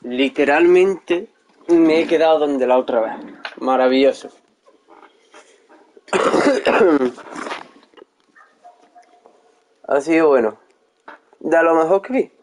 Literalmente me he quedado donde la otra vez. Maravilloso. Ha sido bueno. De lo mejor que vi.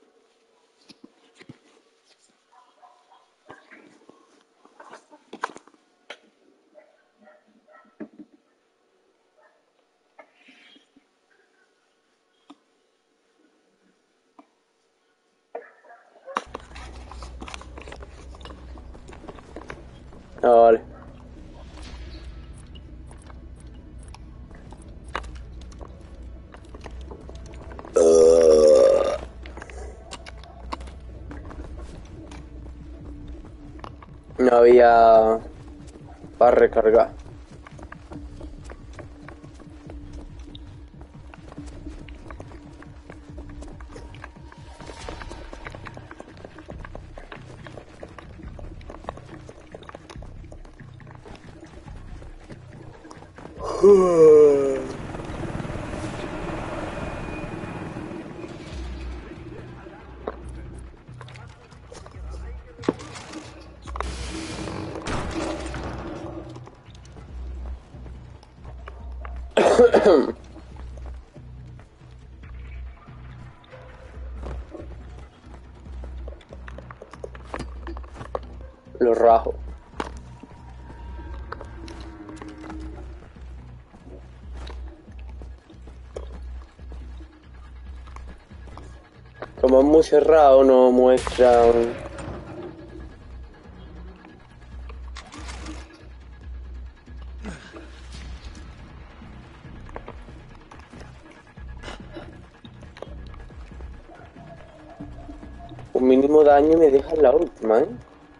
Ah, vale. No había para recargar. Los rajo. Como es muy cerrado, no muestran. Un mínimo daño me deja en la última, ¿eh?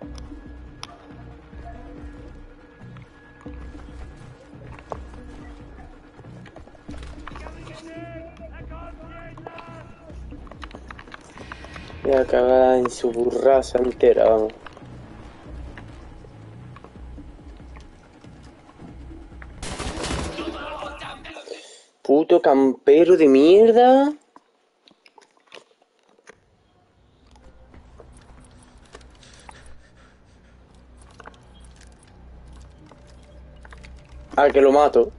Voy a cagar en su burraza entera, vamos. Puto campero de mierda. Ah, que lo mato.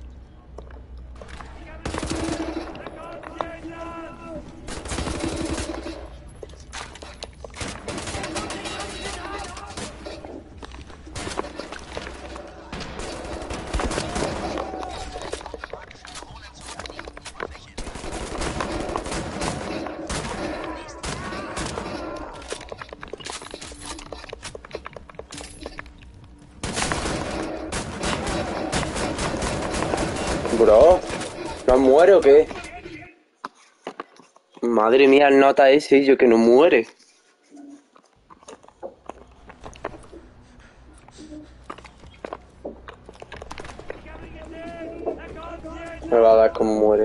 Bro, ¿no muere o qué? Madre mía, el nota ese, yo que no muere. Me va a dar como muere.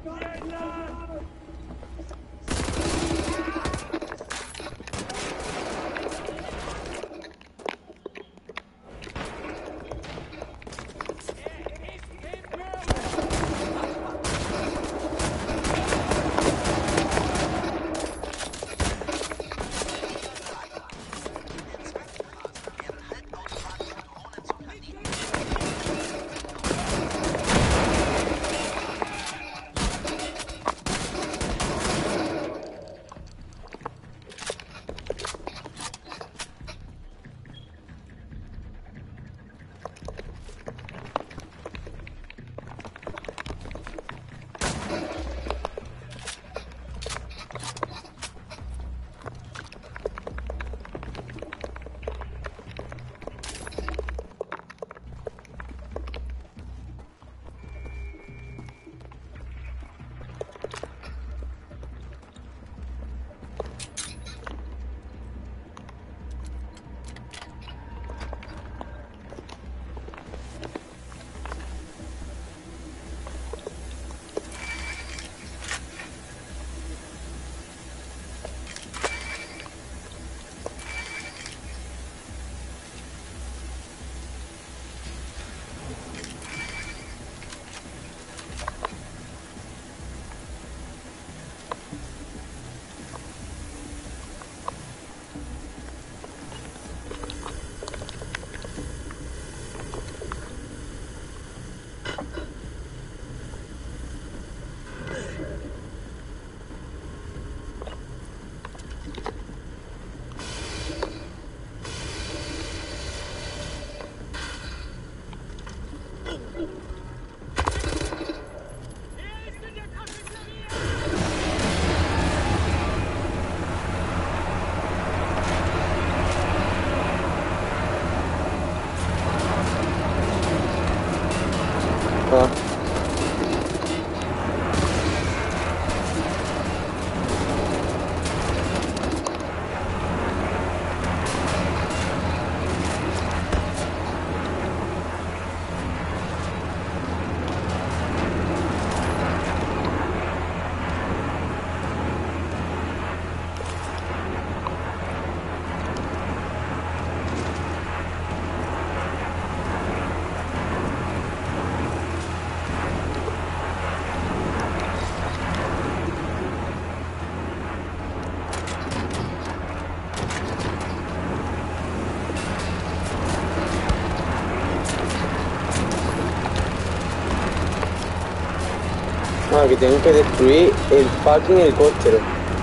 No, que tengo que destruir el fucking helicóptero.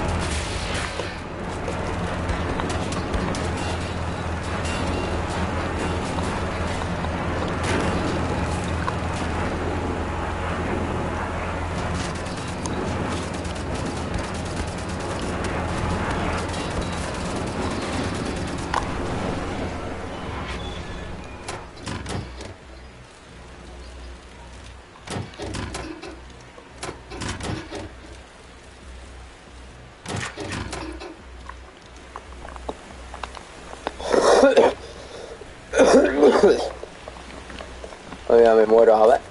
Oiga, me muero, a ver.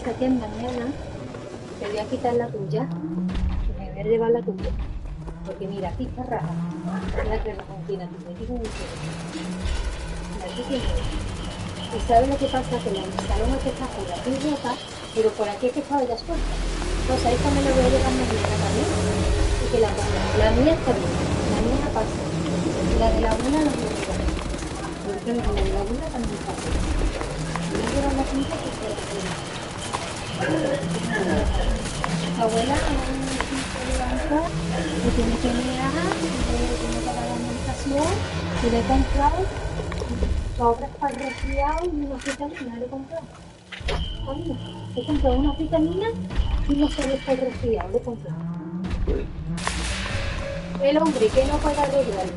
pasa que mañana te voy a quitar la tuya y me voy a llevar la tuya. Porque mira, aquí está rara. La trementina, tú me digo un y sabes lo que pasa, que la salón que está por aquí rota, pero por aquí es que estaba ya suelta. Entonces ahí también la voy a llevar mañana también. Y que la ponga. La mía está bien, la mía no pasa. Y la de la abuela no me gusta. Porque la de la abuela también pasa. Voy a llevar la pinta que por aquí. La abuela se levanta y tiene que mirar, tiene que dar la medicación y le he comprado sobres para el resfriado y unas vitaminas, le he comprado. Anda, he comprado unas vitaminas y unos sobres para el resfriado, le he comprado. El hombre que no puede arreglarlo.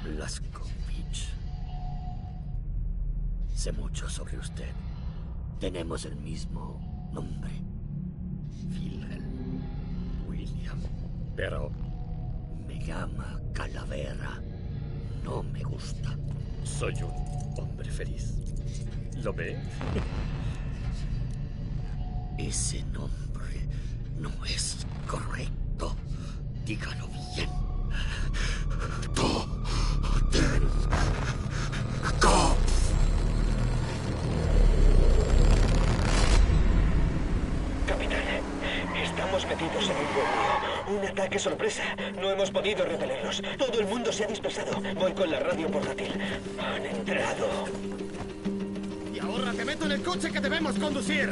Blazkowicz. Sé mucho sobre usted. Tenemos el mismo nombre. Wilhelm William. Pero me llama Calavera. No me gusta. Soy un hombre feliz. ¿Lo ve? Ese nombre no es correcto. Dígalo bien. Capitán, estamos metidos en un buen lío. Un ataque sorpresa. No hemos podido repelerlos. Todo el mundo se ha dispersado. Voy con la radio portátil. Han entrado. Y ahora te meto en el coche que debemos conducir.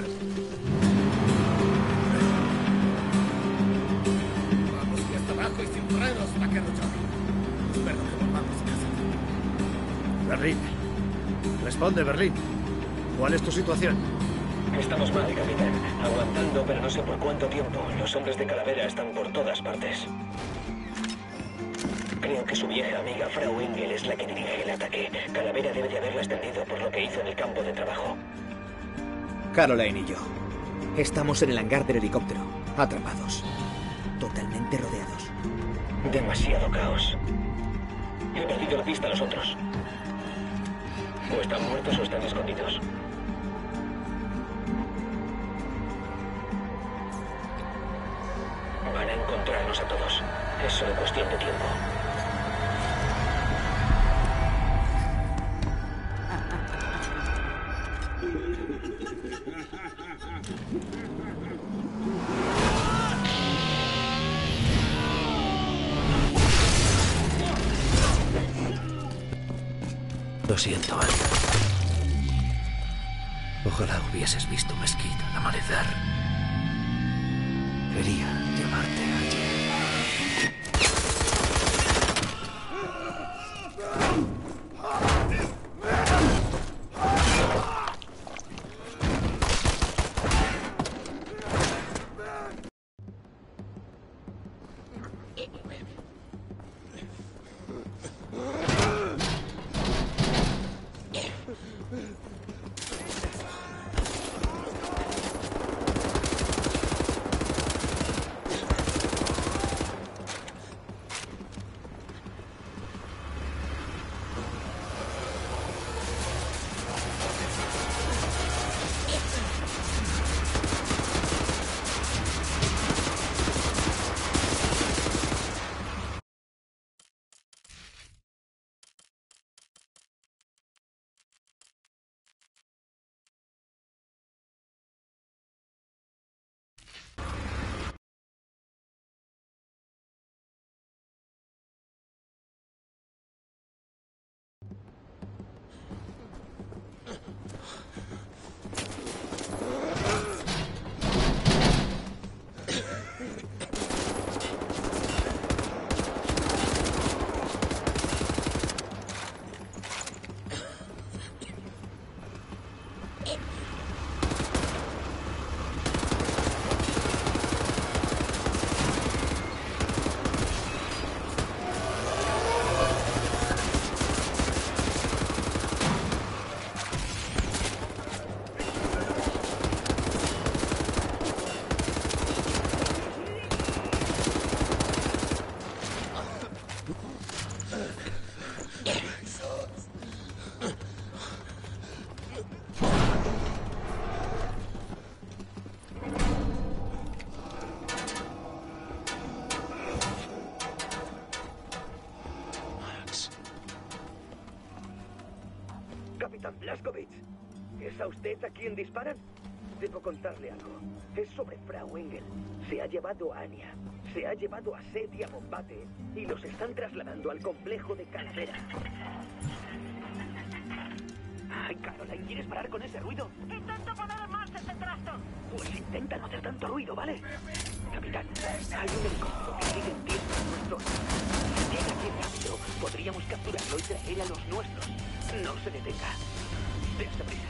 Vamos cuesta abajo y sin frenos, vaquero Johnny. Espero que volvamos a casa. Berlín. Responde, Berlín. ¿Cuál es tu situación? Estamos mal, capitán. Aguantando, pero no sé por cuánto tiempo. Los hombres de Calavera están por todas partes. Creo que su vieja amiga Frau Engel es la que dirige el ataque. Calavera debe de haberla extendido por lo que hizo en el campo de trabajo. Caroline y yo estamos en el hangar del helicóptero, atrapados, totalmente rodeados. Demasiado caos. He perdido la pista a los otros. O están muertos o están escondidos. Van a encontrarnos a todos. Es solo cuestión de tiempo. Lo siento, Al. Ojalá hubieses visto Mesquite al amanecer. Quería llevarte allí. Capitán Blazkowicz, ¿es a usted a quien disparan? Debo contarle algo. Es sobre Frau Engel. Se ha llevado a Anya, se ha llevado a Seth y a Bombate y los están trasladando al complejo de Calavera. Ay, Caroline, ¿quieres parar con ese ruido? Intento poner en marcha este trasto. Pues intenta no hacer tanto ruido, ¿vale? Capitán, hay un helicóptero que sigue en tierra a nuestro... Si llega aquí rápido, podríamos capturarlo y traer a los nuestros. No se detenga. Dense prisa.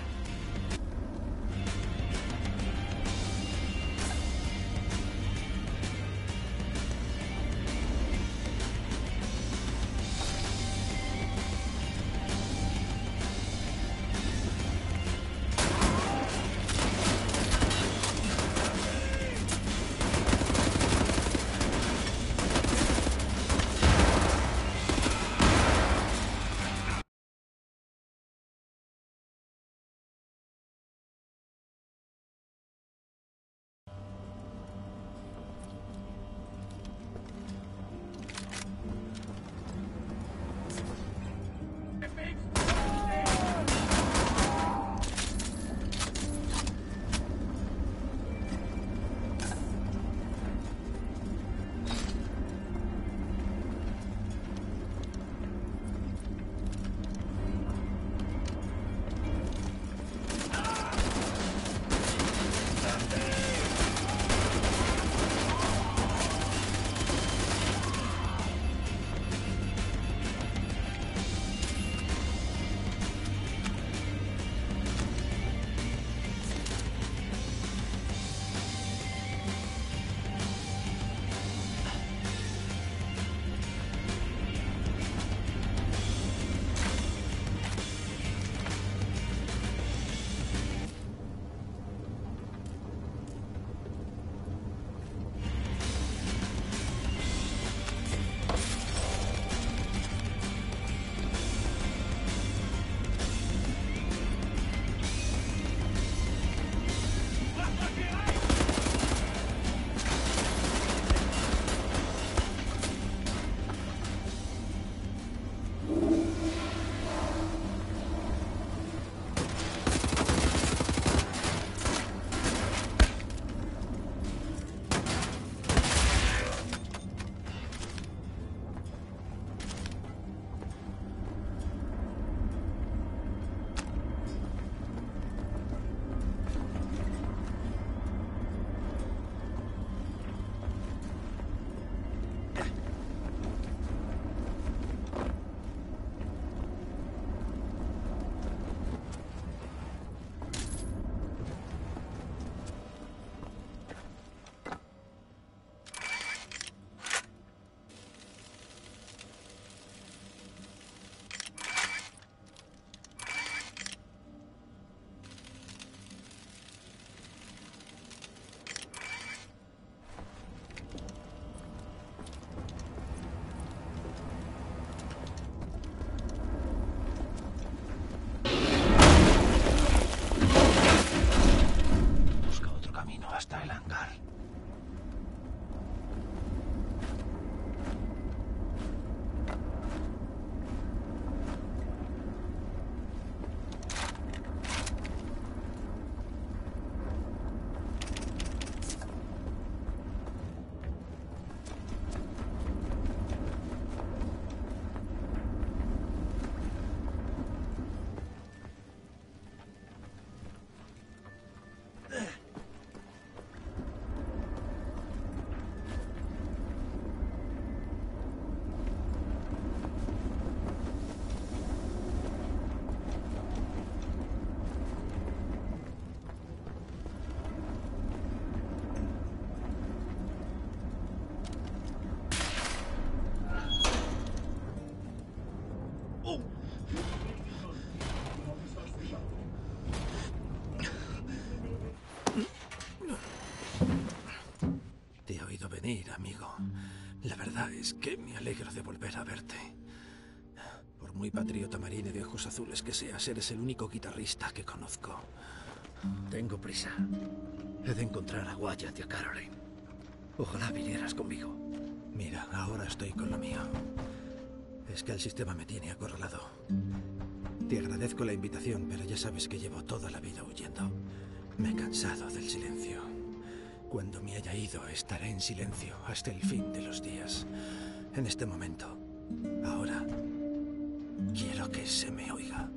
Mira, amigo, la verdad es que me alegro de volver a verte. Por muy patriota marine de ojos azules que seas, eres el único guitarrista que conozco. Tengo prisa. He de encontrar a Wyatt y a Caroline. Ojalá vinieras conmigo. Mira, ahora estoy con lo mío. Es que el sistema me tiene acorralado. Te agradezco la invitación, pero ya sabes que llevo toda la vida huyendo. Me he cansado del silencio. Cuando me haya ido, estaré en silencio hasta el fin de los días. En este momento, ahora, quiero que se me oiga.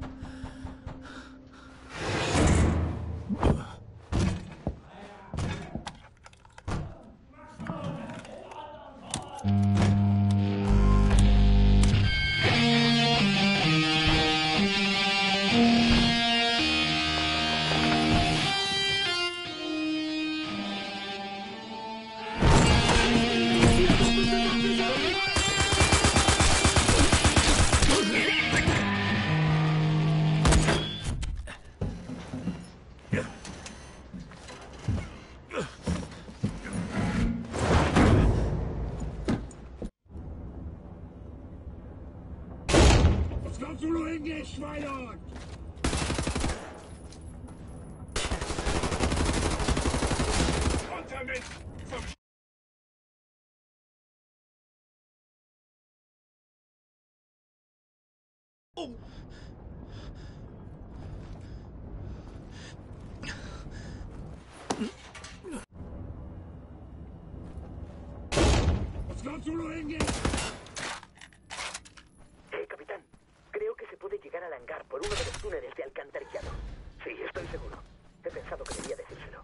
Capitán, creo que se puede llegar al hangar por uno de los túneles de alcantarillado. Sí, estoy seguro. He pensado que debía decírselo.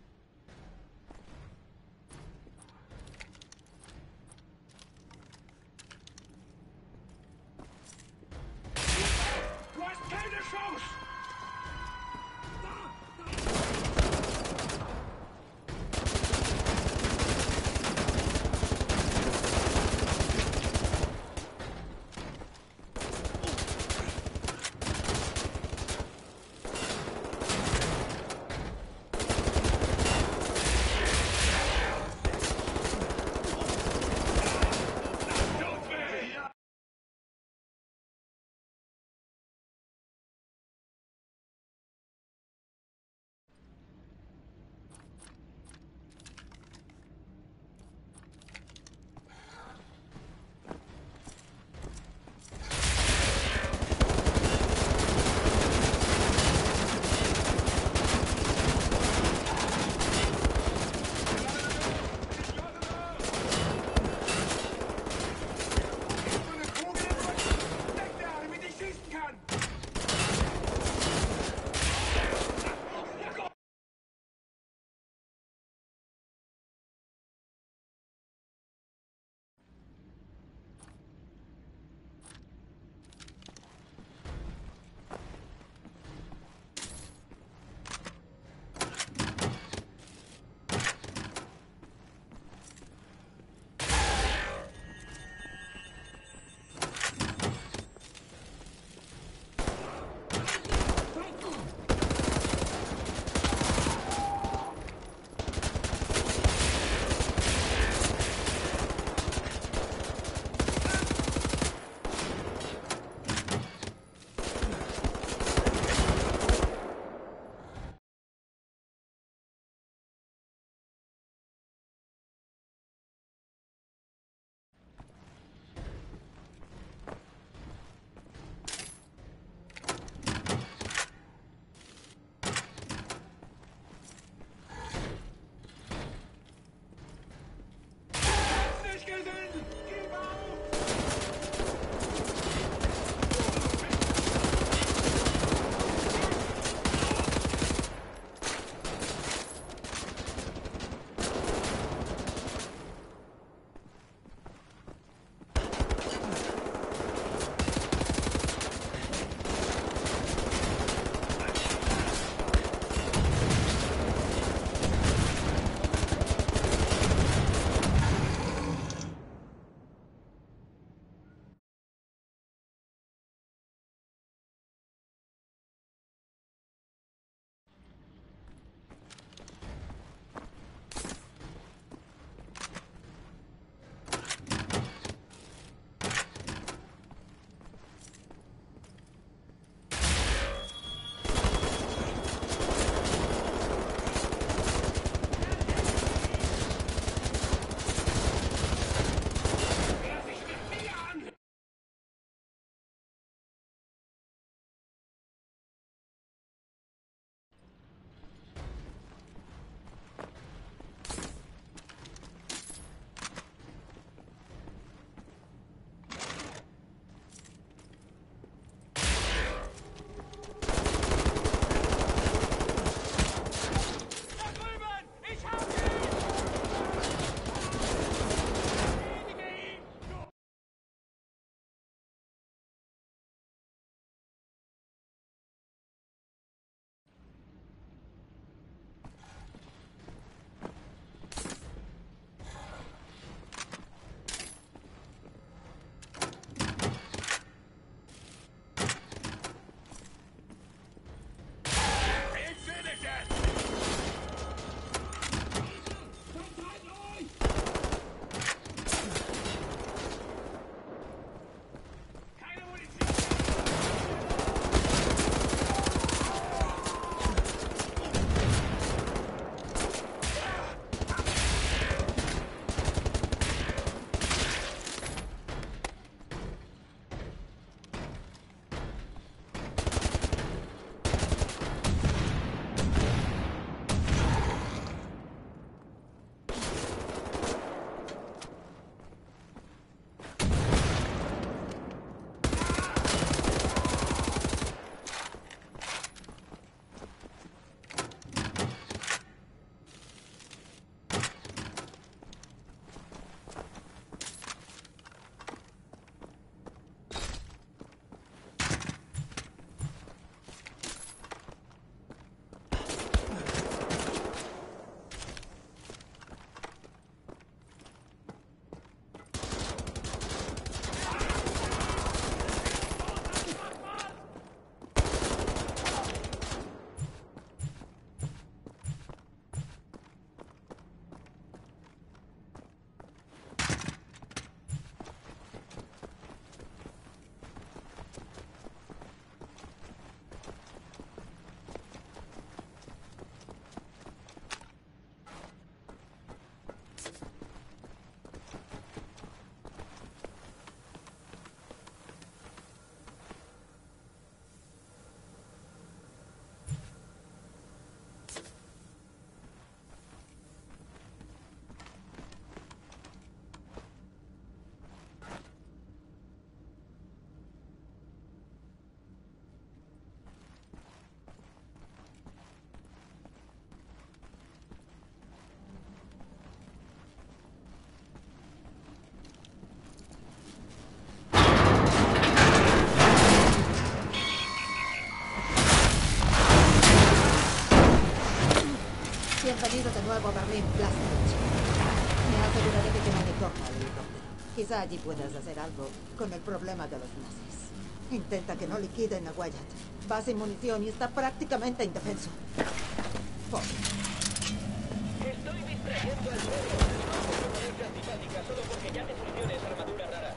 Nuevo Berlín, Plastic. Me aseguraré de que no te coja el helicóptero. Quizá allí puedas hacer algo con el problema de los nazis. Intenta que no liquiden a Wyatt. Va sin munición y está prácticamente indefenso. Pobre. Estoy distrayendo al perro. No puedo ponerte antipática solo porque ya te funcione esa armadura rara.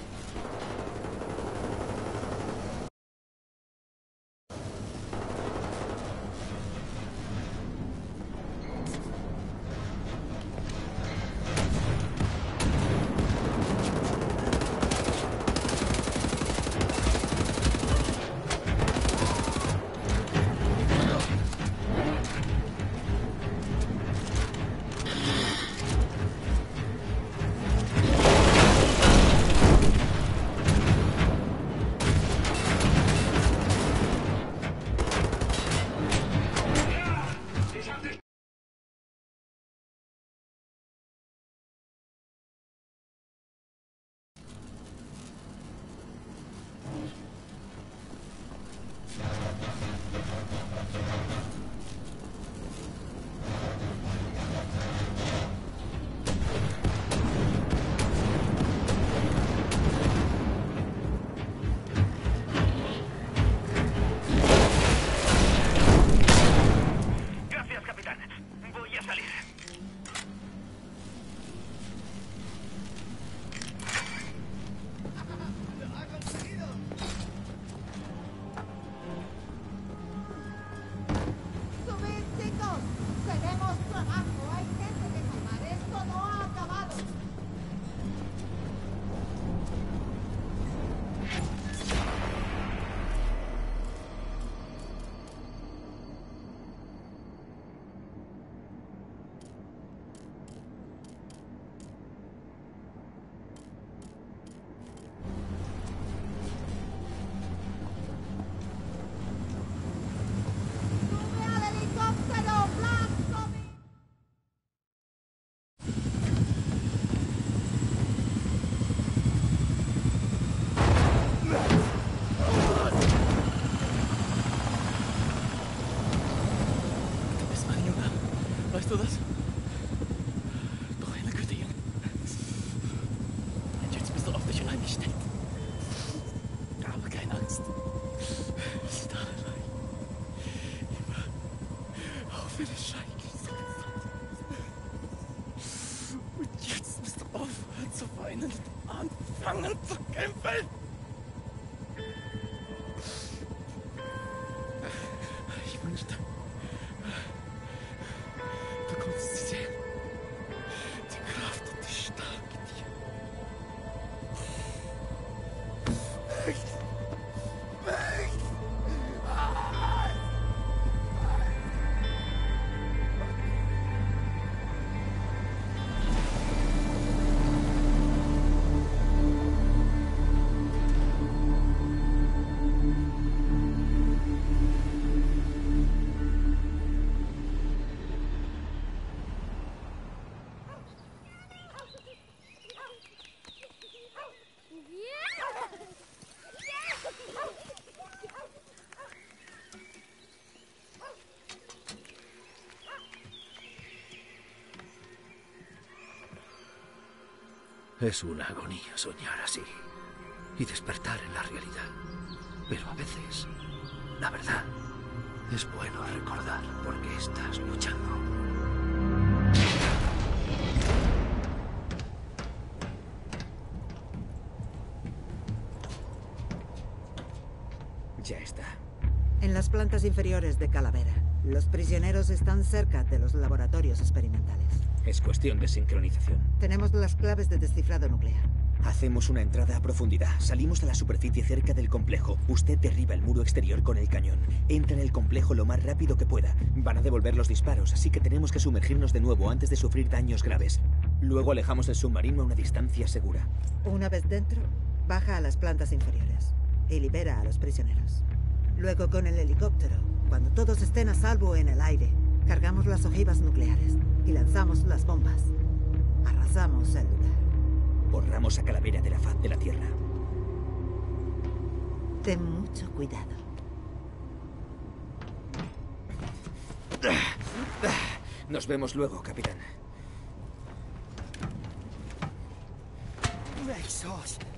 Weißt du das? Doch eine Güte, Junge. Und jetzt bist du auf dich allein gestellt. Aber keine Angst. Ist da allein. Immer auf eine Scheiße. Und jetzt musst du aufhören zu weinen und anfangen zu kämpfen. Ich wünschte, du konntest sie sehen. Die Kraft und die Stärke in dir. Es una agonía soñar así y despertar en la realidad. Pero a veces, la verdad, es bueno recordar por qué estás luchando. Ya está. En las plantas inferiores de Calavera. Los prisioneros están cerca de los laboratorios experimentales. Es cuestión de sincronización. Tenemos las claves de descifrado nuclear. Hacemos una entrada a profundidad. Salimos a la superficie cerca del complejo. Usted derriba el muro exterior con el cañón. Entra en el complejo lo más rápido que pueda. Van a devolver los disparos, así que tenemos que sumergirnos de nuevo antes de sufrir daños graves. Luego alejamos el submarino a una distancia segura. Una vez dentro, baja a las plantas inferiores y libera a los prisioneros. Luego con el helicóptero, cuando todos estén a salvo en el aire, cargamos las ojivas nucleares y lanzamos las bombas. Arrasamos el lugar. Borramos a Calavera de la faz de la Tierra. Ten mucho cuidado. Nos vemos luego, capitán. Exhaust.